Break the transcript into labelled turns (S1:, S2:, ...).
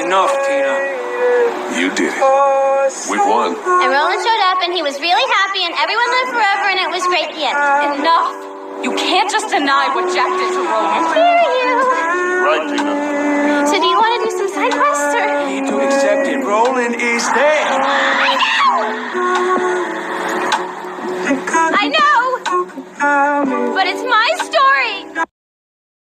S1: enough, Tina.
S2: You did it. We won.
S3: And Roland showed up, and he was really happy, and everyone lived forever, and it was great. The end.
S4: Enough! You can't just deny what Jack did to Roland.
S3: Hear you.
S2: Right, Tina.
S3: So do you want to do some side quests, or?
S1: You need to accept it. Roland is there.
S3: I know! But it's my story!